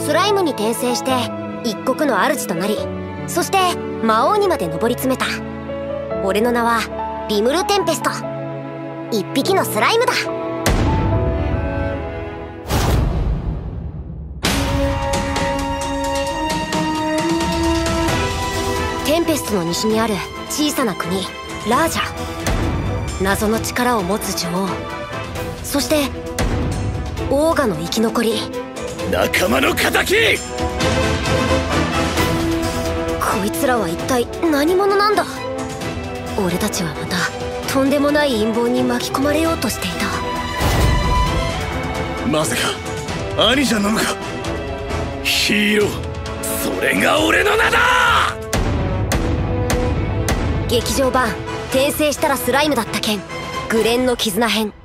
スライムに転生して一国の主となり、そして魔王にまで上り詰めた。俺の名はリムル・テンペスト。一匹のスライムだ。テンペストの西にある小さな国ラージャ。謎の力を持つ女王、そしてオーガの生き残り。 仲間の敵！ こいつらは一体何者なんだ。俺たちはまたとんでもない陰謀に巻き込まれようとしていた。 まさか兄者なのか。ヒーロー、それが俺の名だ。 劇場版転生したらスライムだった件グレンの絆編。